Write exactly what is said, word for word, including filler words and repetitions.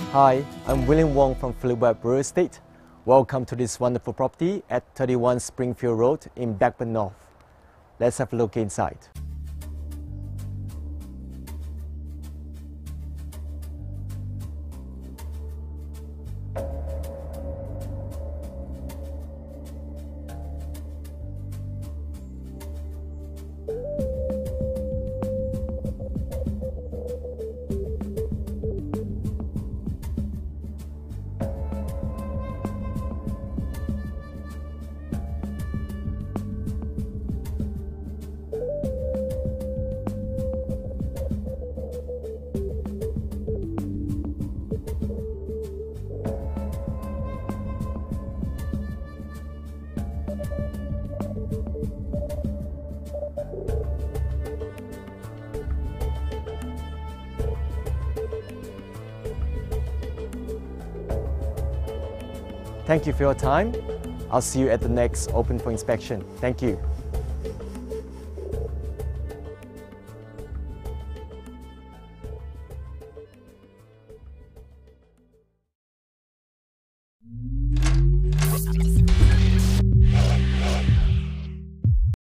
Hi, I'm William Wong from Philip Webb Real Estate. Welcome to this wonderful property at thirty-one Springfield Road in Blackburn North. Let's have a look inside. Thank you for your time. I'll see you at the next open for inspection. Thank you.